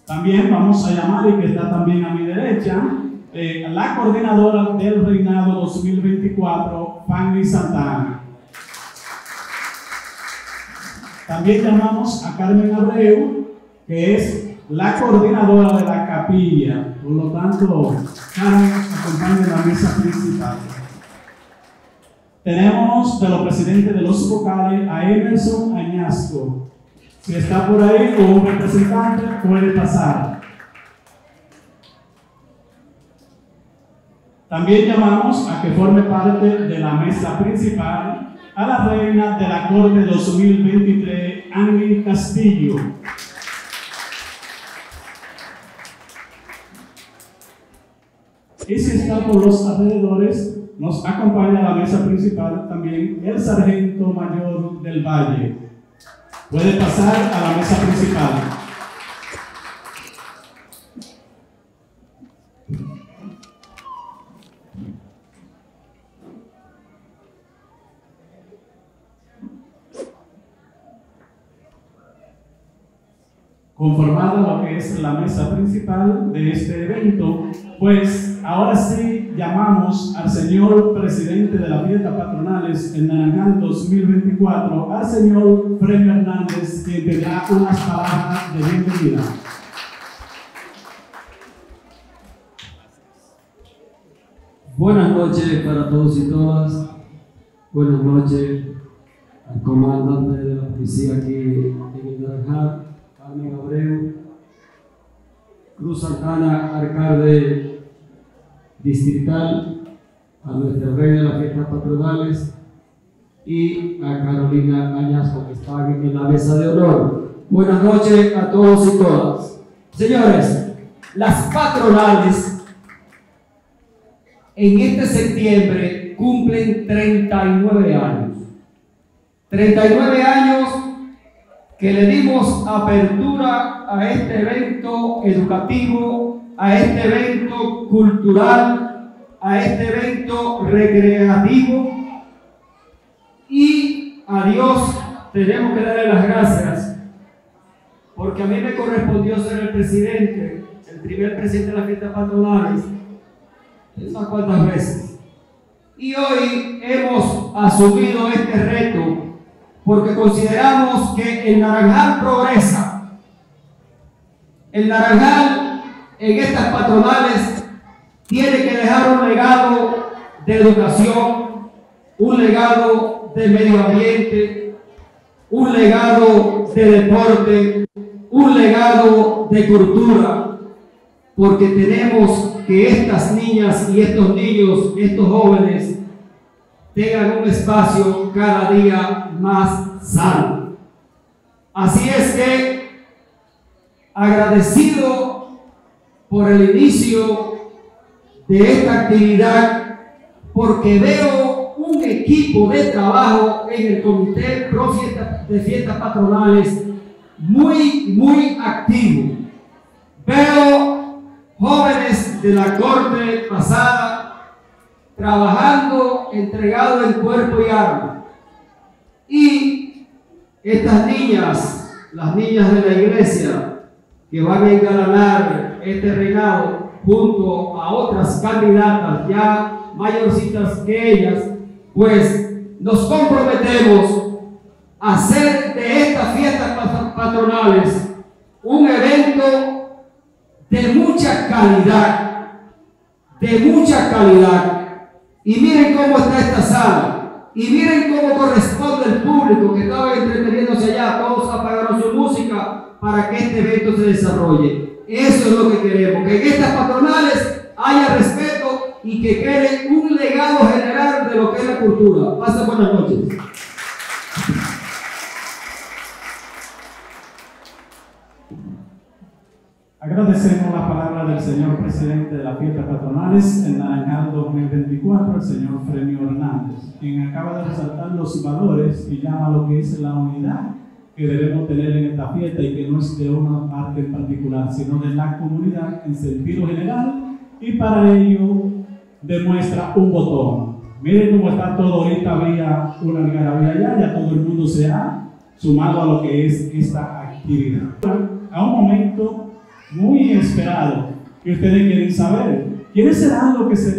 También vamos a llamar, y que está también a mi derecha, la coordinadora del reinado 2024, Fanny Santana. También llamamos a Carmen Abreu, que es la coordinadora de la capilla. Por lo tanto, Carmen acompaña la mesa principal. Tenemos de los presidentes de los vocales a Emerson Añasco. Si está por ahí o un representante, puede pasar. También llamamos a que forme parte de la mesa principal a la reina de la Corte 2023, Ángel Castillo. Y si está por los alrededores, nos acompaña a la mesa principal también el sargento mayor del Valle. Puede pasar a la mesa principal. Conformada lo que es la mesa principal de este evento, pues ahora sí llamamos al señor presidente de las fiestas patronales en Naranjal 2024, al señor Fremio Hernández, quien tendrá unas palabras de bienvenida. Buenas noches para todos y todas. Buenas noches al comandante de la policía aquí en el Naranjal, Carmen Abreu, Cruz Santana, alcalde distrital, a nuestra reina de las fiestas patronales y a Carolina Añasco, que está en la mesa de honor. Buenas noches a todos y todas. Señores, las patronales en este septiembre cumplen 39 años. 39 años que le dimos apertura a este evento educativo, a este evento cultural, a este evento recreativo, y a Dios tenemos que darle las gracias, porque a mí me correspondió ser el presidente, el primer presidente de las fiestas patronales, unas cuantas veces, y hoy hemos asumido este reto porque consideramos que el Naranjal progresa. El Naranjal en estas patronales tiene que dejar un legado de educación, un legado de medio ambiente, un legado de deporte, un legado de cultura, porque tenemos que estas niñas y estos niños, estos jóvenes, tengan un espacio cada día más sano. Así es que, agradecido por el inicio de esta actividad, porque veo un equipo de trabajo en el Comité Pro de Fiestas Patronales muy activo. Veo jóvenes de la corte pasada trabajando, entregado en cuerpo y alma. Y estas niñas, las niñas de la iglesia, que van a engalanar este reinado junto a otras candidatas ya mayorcitas que ellas, pues nos comprometemos a hacer de estas fiestas patronales un evento de mucha calidad, Y miren cómo está esta sala, y miren cómo corresponde el público que estaba entreteniéndose allá. Todos apagaron su música para que este evento se desarrolle. Eso es lo que queremos, que en estas patronales haya respeto y que quede un legado general de lo que es la cultura. Pasen buenas noches. Agradecemos la palabra del señor presidente de las fiestas patronales en Naranjal 2024, el señor Fremio Hernández, quien acaba de resaltar los valores y llama lo que es la unidad que debemos tener en esta fiesta, y que no es de una parte en particular, sino de la comunidad en sentido general, y para ello demuestra un botón. Miren cómo está todo. Ahorita había una algarabía ya todo el mundo se ha sumado a lo que es esta actividad. A un momento muy esperado que ustedes quieren saber. ¿Quiénes serán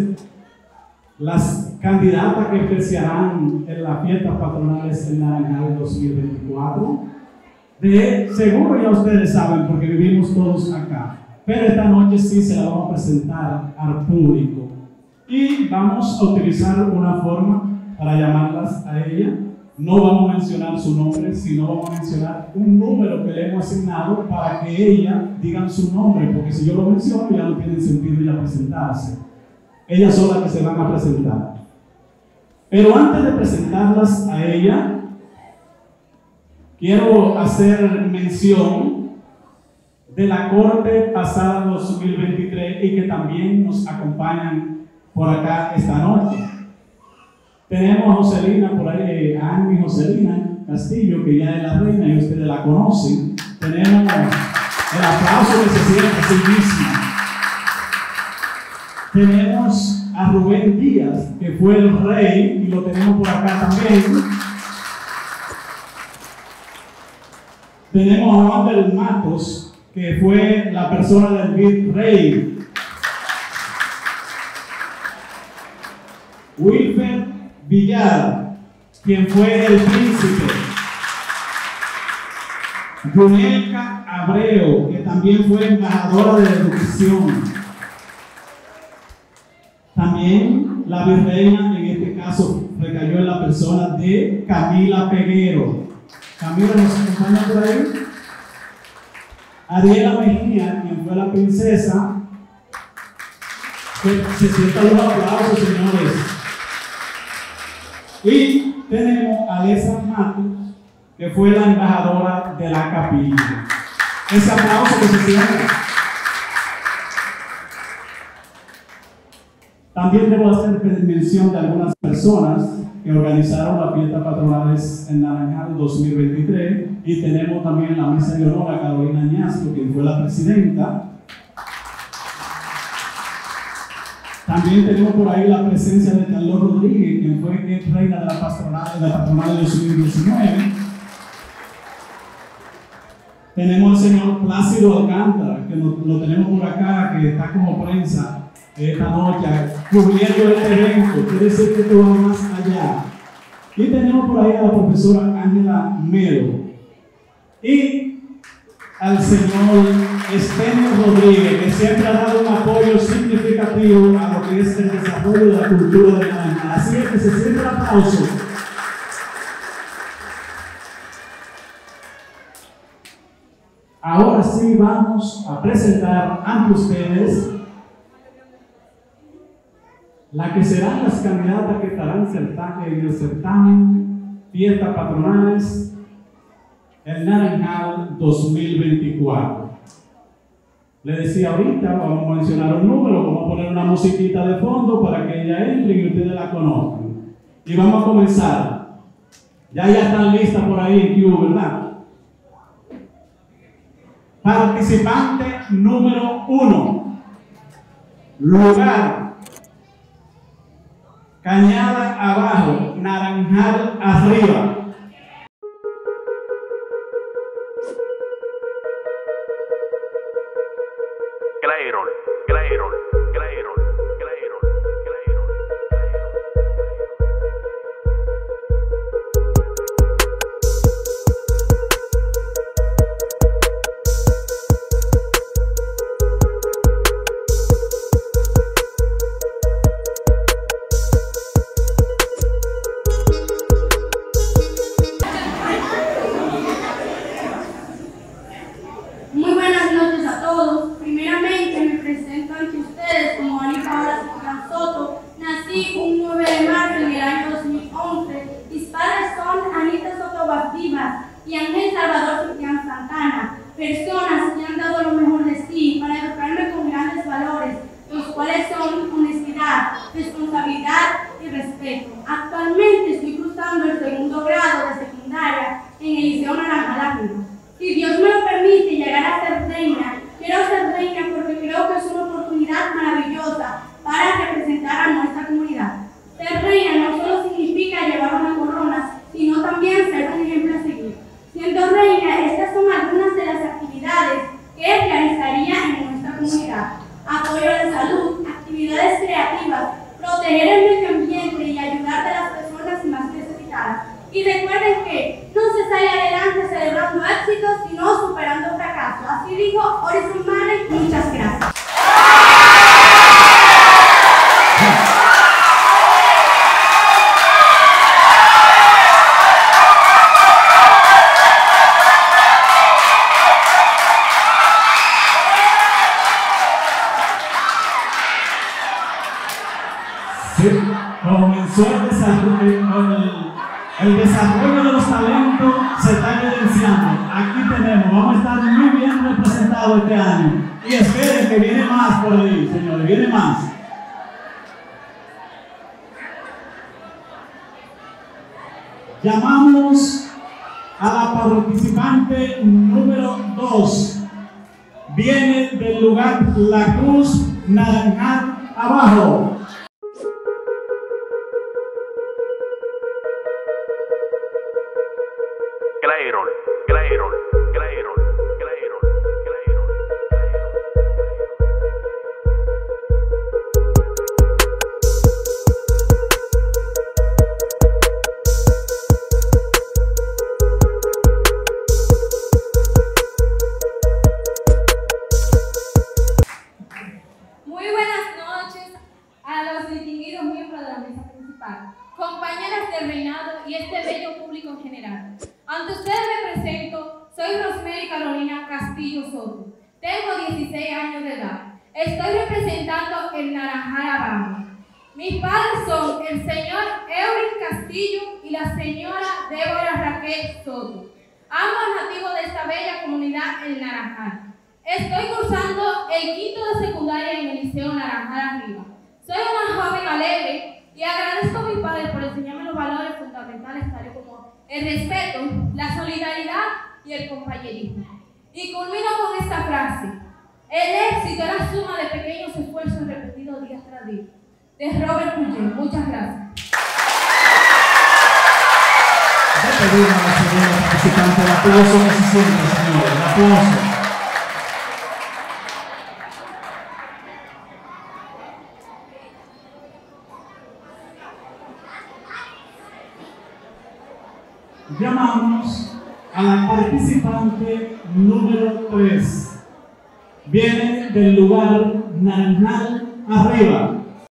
las candidatas que apreciarán en las fiestas patronales en Naranjal 2024? De seguro ya ustedes saben porque vivimos todos acá, pero esta noche sí se la vamos a presentar al público y vamos a utilizar una forma para llamarlas a ella. No vamos a mencionar su nombre, sino vamos a mencionar un número que le hemos asignado para que ella digan su nombre, porque si yo lo menciono ya no tiene sentido ya presentarse. Ellas son las que se van a presentar. Pero antes de presentarlas a ella, quiero hacer mención de la corte pasada 2023 y que también nos acompañan por acá esta noche. Tenemos a Joselina por ahí, a Annie Joselina Castillo, que ya es la reina y ustedes la conocen. Tenemos el aplauso que se siente a sí misma. Tenemos a Rubén Díaz, que fue el rey, y lo tenemos por acá también. Tenemos a Wander Matos, que fue la persona del virrey. Wilfer Villar, quien fue el príncipe. Yunelka Abreu, que también fue embajadora de la educación. También la virreina, en este caso, recayó en la persona de Camila Peguero. Camila, ¿nos acompaña por ahí? Ariela Mejía, quien fue la princesa. Que se sientan los aplausos, señores. Y tenemos a Alessa Matos, que fue la embajadora de la capilla. Ese aplauso que se siente. También debo hacer mención de algunas personas que organizaron las fiestas patronales en Naranjal 2023, y tenemos también en la mesa de honor a Carolina Añasco, quien fue la presidenta. También tenemos por ahí la presencia de Carlos Rodríguez, quien fue reina de la patronal de 2019. Tenemos al señor Plácido Alcántara, que lo tenemos por acá, que está como prensa esta noche cubriendo este evento. Quiere decir que esto va más allá. Y tenemos por ahí a la profesora Ángela Melo y al señor Estenio Rodríguez, que siempre ha dado un apoyo significativo a lo que es el desarrollo de la cultura de Naranjal. Así es que se siente el aplauso. Ahora sí vamos a presentar ante ustedes la que serán las candidatas que estarán en el certamen Fiestas Patronales en Naranjal 2024. Le decía ahorita, vamos a mencionar un número, vamos a poner una musiquita de fondo para que ella entre y ustedes la conozcan. Y vamos a comenzar. Ya están listas por ahí en Q, ¿verdad? Participante número 1. Lugar: Cañada abajo, Naranjal arriba. Y Ángel Salvador Ciprián Santana, personas que han dado lo mejor de sí para educarme con grandes valores, los cuales son honestidad, responsabilidad y respeto. Actualmente estoy cursando el 2º grado de secundaria en el Liceo Naranjal. Si Dios me lo permite llegar a ser reina, quiero ser reina porque creo que es una oportunidad maravillosa para representar a nuestra comunidad. Ser reina no solo significa llevar una corona, sino también ser un ejemplo a seguir. Siendo reina, estas son algunas de las actividades que realizaría celebrando éxitos, sino superando fracasos. Así dijo Horizon Mane. Muchas gracias. Comenzó el desarrollo de los talentos, se está evidenciando. Aquí tenemos, vamos a estar muy bien representados este año. Y esperen que viene más por ahí, señores, viene más. Llamamos a la participante número 2. Viene del lugar La Cruz, Naranjal, abajo. Muy buenas noches a los distinguidos miembros de la mesa principal, compañeras del reinado y este bello público en general. Ante ustedes me presento, soy Rosemary Carolina Castillo Soto, tengo 16 años de edad, estoy representando el Naranjal abajo. Mis padres son el señor Eurin Castillo y la señora Débora Raquel Soto, ambos nativos de esta bella comunidad El Naranjal. Estoy cursando el quinto de secundaria en el Liceo Naranjal Arriba. Soy una joven alegre y agradezco a mis padres por enseñarme los valores fundamentales tales como el respeto, la solidaridad y el compañerismo. Y culmino con esta frase: el éxito es la suma de pequeños esfuerzos repetidos día tras día. De Robert Pujol. Muchas gracias. Pedimos a la señora participante el aplauso que se siente, señores, el aplauso. Llamamos a la participante número 3. Viene del lugar Naranjal Arriba.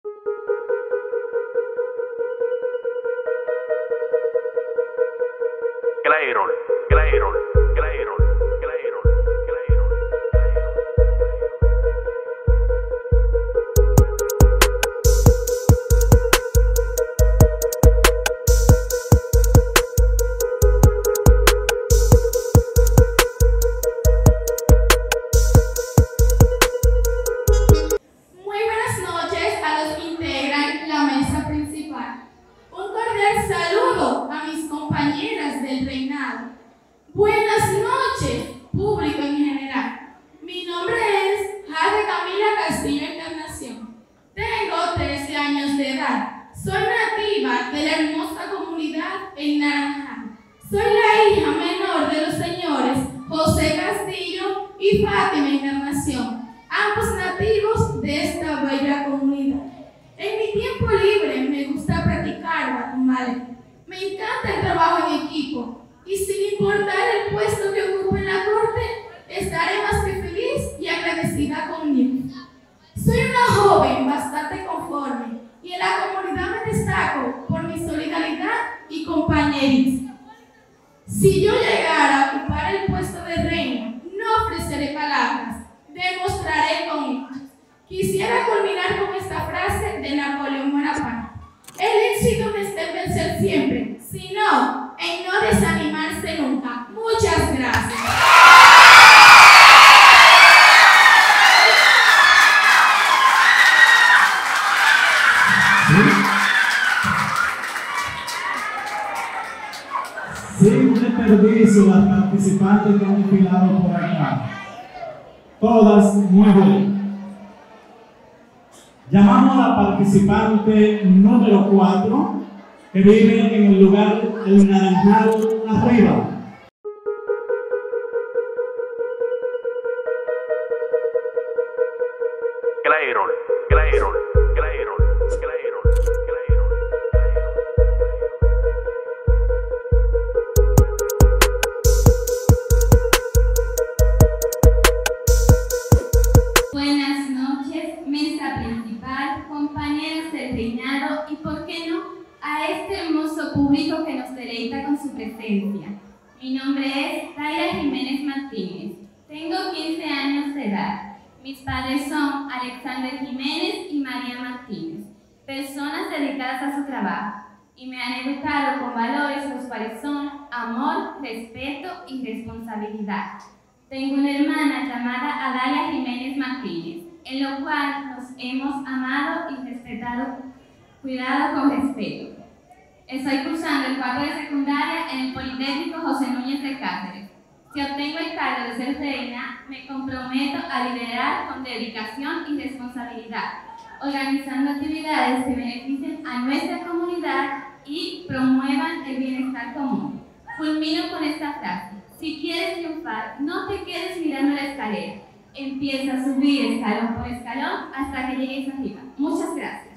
Buenas noches, público en general. Mi nombre es Jade Camila Castillo Encarnación. Tengo 13 años de edad. Soy nativa de la hermosa comunidad El Naranjal. Soy la hija menor de los señores José Castillo y Fátima Encarnación, ambos nativos de esta bella comunidad. En mi tiempo libre me gusta practicar guatemala. Me encanta el trabajo en equipo. Y sin importar el puesto que ocupo en la corte, estaré más que feliz y agradecida conmigo. Soy una joven bastante conforme y en la comunidad me destaco por mi solidaridad y compañerismo. Si yo llegara a ocupar el puesto de reina, no ofreceré palabras, demostraré con hechos. Quisiera culminar con esta frase de Napoleón Bonaparte: el éxito no está en vencer siempre, sino en no desanimarse nunca. Muchas gracias. Sin desperdicio, las participantes que han desfilado por acá, todas muy buenas. Llamamos a la participante número 4, que vive en el lugar El Naranjal Arriba. a este hermoso público que nos deleita con su presencia. Mi nombre es Daira Jiménez Martínez. Tengo 15 años de edad. Mis padres son Alexander Jiménez y María Martínez, personas dedicadas a su trabajo, y me han educado con valores los cuales son amor, respeto y responsabilidad. Tengo una hermana llamada Adalia Jiménez Martínez, en lo cual nos hemos amado y respetado, cuidado con respeto. Estoy cursando el cuarto de secundaria en el Politécnico José Núñez de Cáceres. Si obtengo el cargo de ser reina, me comprometo a liderar con dedicación y responsabilidad, organizando actividades que beneficien a nuestra comunidad y promuevan el bienestar común. Culmino con esta frase: si quieres triunfar, no te quedes mirando la escalera. Empieza a subir escalón por escalón hasta que llegues arriba. Muchas gracias.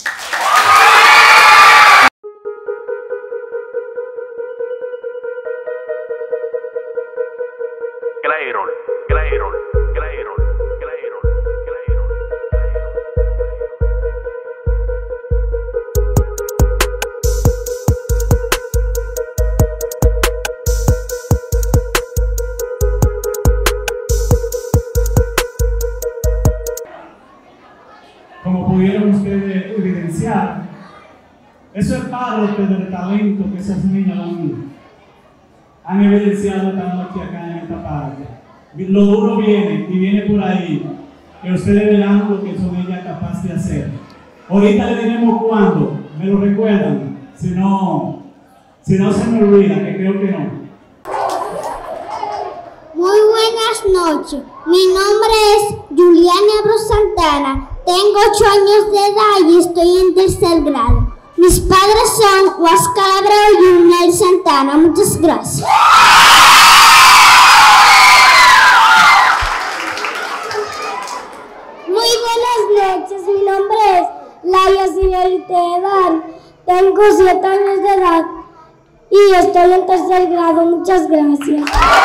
Como pudieron ustedes evidenciar, eso es parte del talento que esas niñas han evidenciado estando aquí acá en esta parte. Lo duro viene y viene por ahí, que ustedes verán lo que son ellas capaces de hacer. Ahorita le diremos cuándo, me lo recuerdan, si no se me olvida, que creo que no. Muy buenas noches, mi nombre es Juliana Bros Santana, tengo 8 años de edad y estoy en tercer grado. Mis padres son Huáscar Abreu y Unel Santana. Muchas gracias. Muy buenas noches, mi nombre es Laia Ciberiteedar, tengo 7 años de edad y estoy en tercer grado. Muchas gracias.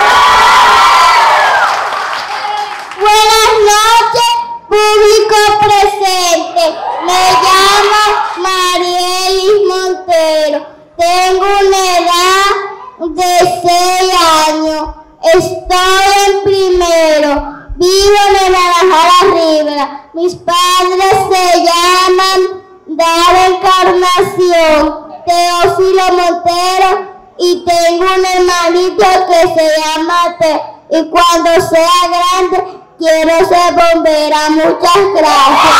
Buenas noches, público presente. Me llamo Marielis Montero. Tengo una edad de 6 años. Estoy en primero. Vivo en Naranjal Rivera. Mis padres se llaman Dara Encarnación, Teófilo Montero, y tengo un hermanito que se llama Te. Y cuando sea grande, quiero ser bombera. Muchas gracias.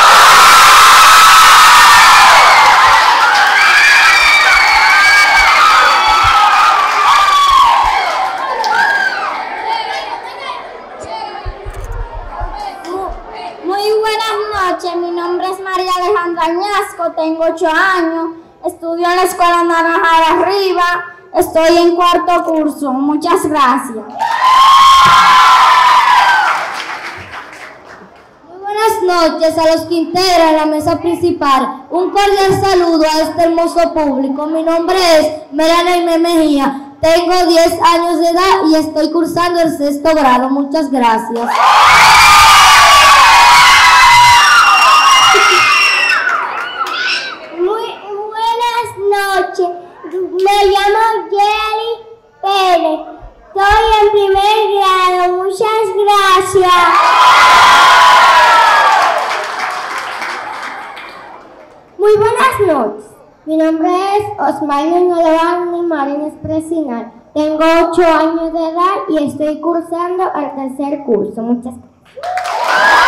Muy buenas noches, mi nombre es María Alejandra Añasco, tengo 8 años, estudio en la Escuela Naranjal Arriba, estoy en 4º curso. Muchas gracias. Buenas noches a los que integran la mesa principal. Un cordial saludo a este hermoso público. Mi nombre es Melanie Mejía. Tengo 10 años de edad y estoy cursando el 6º grado. Muchas gracias. Muy buenas noches. Me llamo Yeli Pérez. Estoy en primer grado. Muchas gracias. Muy buenas noches, mi nombre es Osmaine Nolavani Marines Presinal, tengo 8 años de edad y estoy cursando el 3º curso. Muchas gracias.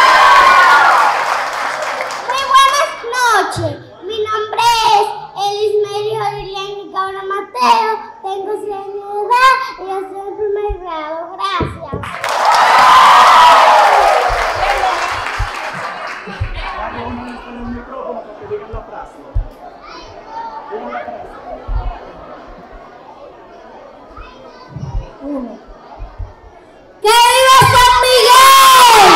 Muy buenas noches, mi nombre es Elismery Oriliani Cabra Mateo, tengo 6 años de edad y estoy en primer grado. Gracias. ¡Que viva San Miguel!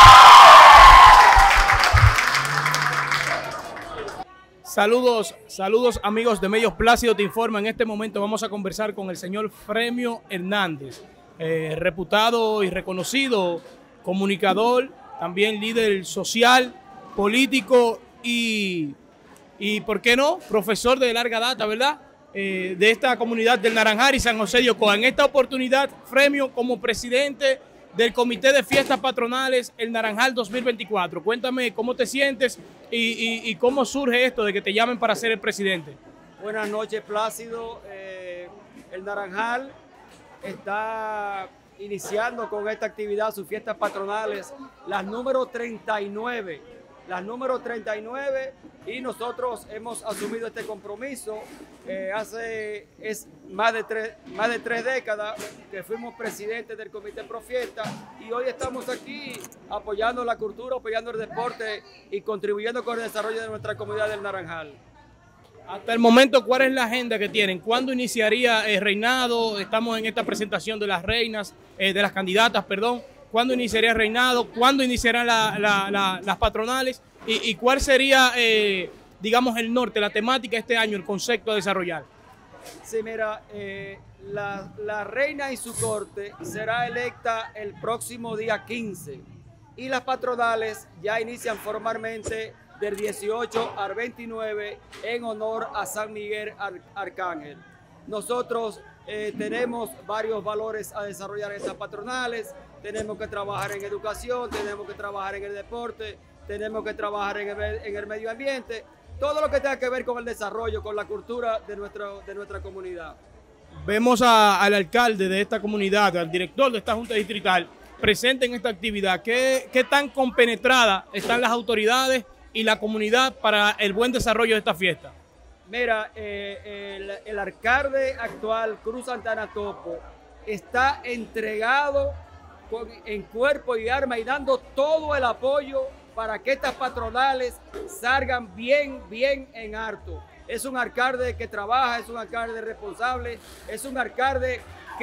Saludos amigos de Medios Plácido Te Informa. En este momento vamos a conversar con el señor Fremio Hernández, reputado y reconocido comunicador, también líder social, político y y, ¿por qué no?, profesor de larga data, ¿verdad?, de esta comunidad del Naranjal y San José de Ocoa. En esta oportunidad, Fremio, como presidente del Comité de Fiestas Patronales El Naranjal 2024. Cuéntame cómo te sientes y cómo surge esto de que te llamen para ser el presidente. Buenas noches, Plácido. El Naranjal está iniciando con esta actividad sus fiestas patronales, las número 39. Y nosotros hemos asumido este compromiso hace más de tres décadas que fuimos presidentes del Comité Pro Fiesta, y hoy estamos aquí apoyando la cultura, apoyando el deporte y contribuyendo con el desarrollo de nuestra comunidad del Naranjal. Hasta el momento, ¿cuál es la agenda que tienen? ¿Cuándo iniciaría el reinado? Estamos en esta presentación de las reinas, de las candidatas, perdón. ¿Cuándo iniciaría el reinado? ¿Cuándo iniciarán las patronales? ¿Y cuál sería, digamos, el norte, la temática este año, el concepto a desarrollar? Sí, mira, la reina y su corte será electa el próximo día 15 y las patronales ya inician formalmente del 18 al 29 en honor a San Miguel Arcángel. Nosotros tenemos varios valores a desarrollar en estas patronales. Tenemos que trabajar en educación, tenemos que trabajar en el deporte, tenemos que trabajar en el medio ambiente, todo lo que tenga que ver con el desarrollo, con la cultura de nuestra comunidad. Vemos al alcalde de esta comunidad, al director de esta Junta Distrital, presente en esta actividad. ¿Qué tan compenetrada están las autoridades y la comunidad para el buen desarrollo de esta fiesta? Mira, el alcalde actual, Cruz Santana Topo, está entregado en cuerpo y arma y dando todo el apoyo para que estas patronales salgan bien en alto. Es un alcalde que trabaja, es un alcalde responsable, es un alcalde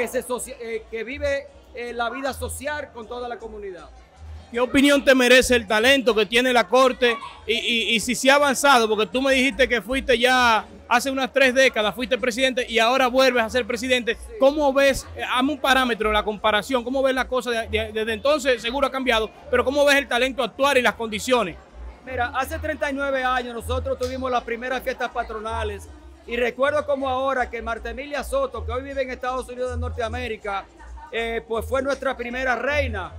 que vive la vida social con toda la comunidad. ¿Qué opinión te merece el talento que tiene la Corte y si se ha avanzado? Porque tú me dijiste que fuiste ya hace unas 3 décadas, fuiste presidente y ahora vuelves a ser presidente. Sí. ¿Cómo ves, hazme un parámetro, la comparación, cómo ves la cosa desde entonces? Seguro ha cambiado, pero ¿cómo ves el talento actual y las condiciones? Mira, hace 39 años nosotros tuvimos las primeras fiestas patronales y recuerdo como ahora que Marta Emilia Soto, que hoy vive en Estados Unidos de Norteamérica, pues fue nuestra primera reina.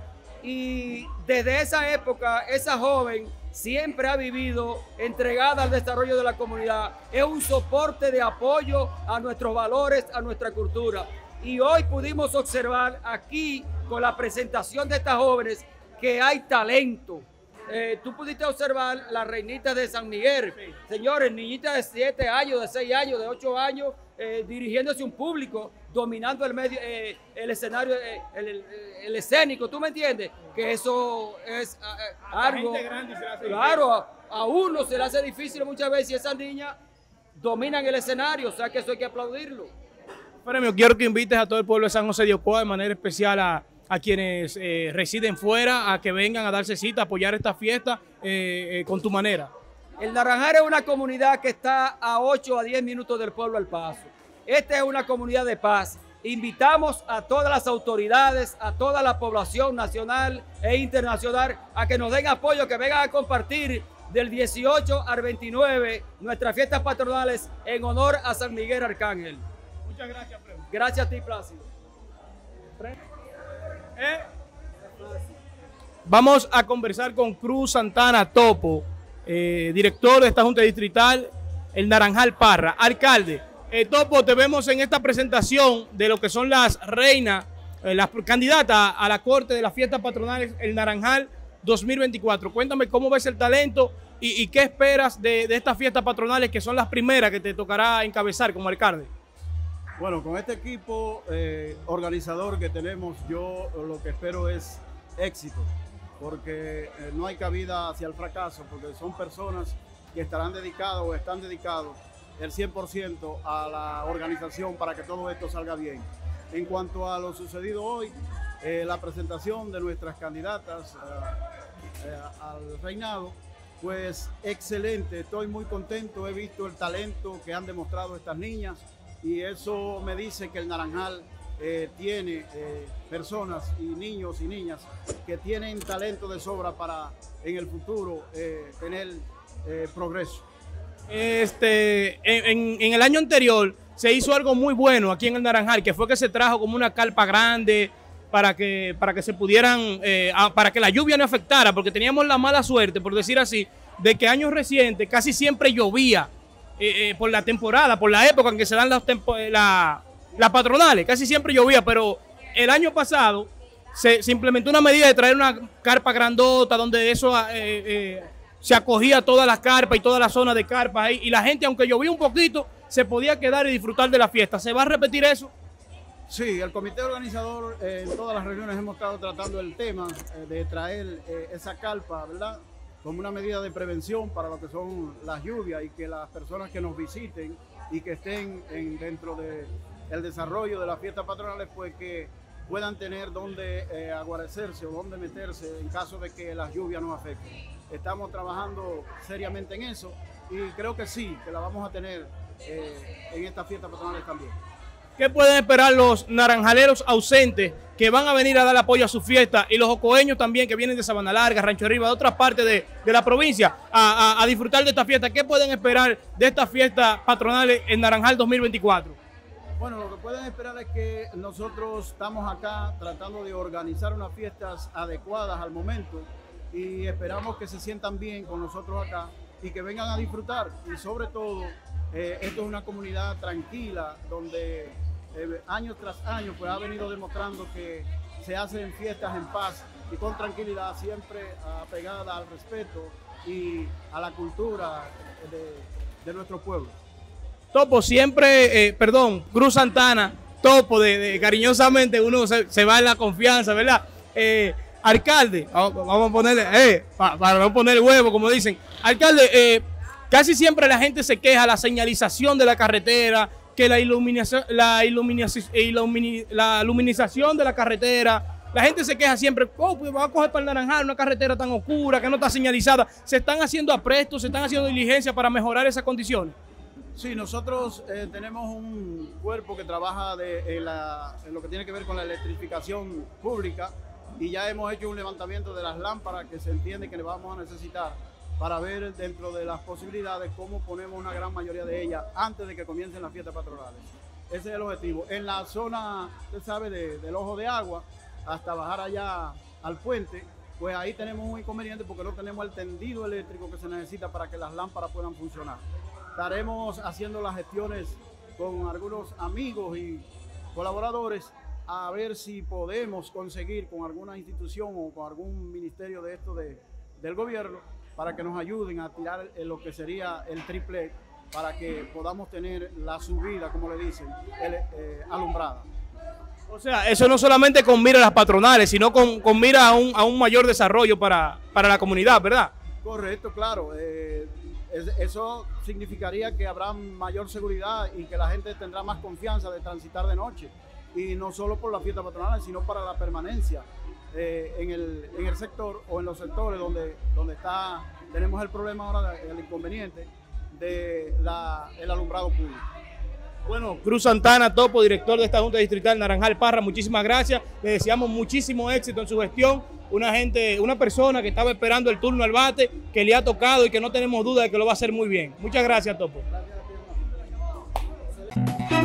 Y desde esa época, esa joven siempre ha vivido entregada al desarrollo de la comunidad. Es un soporte de apoyo a nuestros valores, a nuestra cultura. Y hoy pudimos observar aquí, con la presentación de estas jóvenes, que hay talento. Tú pudiste observar la reinita de San Miguel. Sí. Señores, niñitas de 7 años, de 6 años, de 8 años, dirigiéndose a un público, dominando el medio, el escenario, el escénico, ¿tú me entiendes? Que eso es algo, claro, a uno se le hace difícil muchas veces y esas niñas dominan el escenario, o sea que eso hay que aplaudirlo. Premio, quiero que invites a todo el pueblo de San José de Ocoa de manera especial a quienes residen fuera, a que vengan a darse cita, a apoyar esta fiesta con tu manera. El Naranjal es una comunidad que está a 8 a 10 minutos del pueblo El Paso. Esta es una comunidad de paz. Invitamos a todas las autoridades, a toda la población nacional e internacional a que nos den apoyo, que vengan a compartir del 18 al 29 nuestras fiestas patronales en honor a San Miguel Arcángel. Muchas gracias, Premio. Gracias a ti, Plácido. Vamos a conversar con Cruz Santana Topo, director de esta Junta Distrital, el Naranjal Parra. Alcalde, Topo, te vemos en esta presentación de lo que son las reinas, las candidatas a la Corte de las Fiestas Patronales, el Naranjal 2024. Cuéntame cómo ves el talento y qué esperas de estas fiestas patronales que son las primeras que te tocará encabezar como alcalde. Bueno, con este equipo organizador que tenemos, yo lo que espero es éxito, porque no hay cabida hacia el fracaso, porque son personas que estarán dedicadas o están dedicados el 100% a la organización para que todo esto salga bien. En cuanto a lo sucedido hoy, la presentación de nuestras candidatas al reinado, pues excelente, estoy muy contento, he visto el talento que han demostrado estas niñas y eso me dice que el Naranjal tiene personas y niños y niñas que tienen talento de sobra para en el futuro tener progreso. En el año anterior se hizo algo muy bueno aquí en el Naranjal, que fue que se trajo como una carpa grande para que se pudieran, para que la lluvia no afectara, porque teníamos la mala suerte, por decir así, de que años recientes casi siempre llovía por la temporada, por la época en que se dan las patronales, casi siempre llovía, pero el año pasado se implementó una medida de traer una carpa grandota donde eso se acogía todas las carpas y toda la zona de carpas ahí, y la gente, aunque llovía un poquito, se podía quedar y disfrutar de la fiesta. ¿Se va a repetir eso? Sí, el comité organizador en todas las reuniones hemos estado tratando el tema de traer esa carpa, ¿verdad? Como una medida de prevención para lo que son las lluvias y que las personas que nos visiten y que estén dentro del desarrollo de las fiestas patronales, pues que puedan tener donde aguarecerse o donde meterse en caso de que las lluvias nos afecten. Estamos trabajando seriamente en eso y creo que sí, que la vamos a tener en estas fiestas patronales también. ¿Qué pueden esperar los naranjaleros ausentes que van a venir a dar apoyo a su fiesta y los ocoeños también que vienen de Sabana Larga, Rancho Arriba, de otras partes de la provincia a disfrutar de esta fiesta? ¿Qué pueden esperar de estas fiestas patronales en Naranjal 2024? Bueno, lo que pueden esperar es que nosotros estamos acá tratando de organizar unas fiestas adecuadas al momento y esperamos que se sientan bien con nosotros acá y que vengan a disfrutar. Y sobre todo, esto es una comunidad tranquila donde año tras año pues ha venido demostrando que se hacen fiestas en paz y con tranquilidad, siempre apegada al respeto y a la cultura de nuestro pueblo. Topo, siempre, Cruz Santana, Topo, cariñosamente uno se va en la confianza, ¿verdad? Alcalde, vamos a ponerle, para no poner huevo, como dicen. Alcalde, casi siempre la gente se queja de la señalización de la carretera, que la luminización de la carretera. La gente se queja siempre, pues va a coger para el Naranjal una carretera tan oscura, que no está señalizada. ¿Se están haciendo aprestos, se están haciendo diligencias para mejorar esas condiciones? Sí, nosotros tenemos un cuerpo que trabaja en lo que tiene que ver con la electrificación pública y ya hemos hecho un levantamiento de las lámparas que se entiende que le vamos a necesitar para ver dentro de las posibilidades cómo ponemos una gran mayoría de ellas antes de que comiencen las fiestas patronales. Ese es el objetivo. En la zona, usted sabe, del Ojo de Agua, hasta bajar allá al puente, pues ahí tenemos un inconveniente porque no tenemos el tendido eléctrico que se necesita para que las lámparas puedan funcionar. Estaremos haciendo las gestiones con algunos amigos y colaboradores a ver si podemos conseguir con alguna institución o con algún ministerio de esto del gobierno para que nos ayuden a tirar lo que sería el triple para que podamos tener la subida, como le dicen, alumbrada. O sea, eso no solamente con mira a las patronales, sino con mira a un mayor desarrollo para la comunidad, ¿verdad? Correcto, claro. Eso significaría que habrá mayor seguridad y que la gente tendrá más confianza de transitar de noche. Y no solo por la fiesta patronal, sino para la permanencia en el sector o en los sectores donde tenemos el problema ahora, el inconveniente del alumbrado público. Bueno, Cruz Santana, Topo, director de esta Junta Distrital Naranjal Parra, muchísimas gracias. Le deseamos muchísimo éxito en su gestión. Una persona que estaba esperando el turno al bate, que le ha tocado y que no tenemos duda de que lo va a hacer muy bien. Muchas gracias, Topo. Gracias a ti, hermano.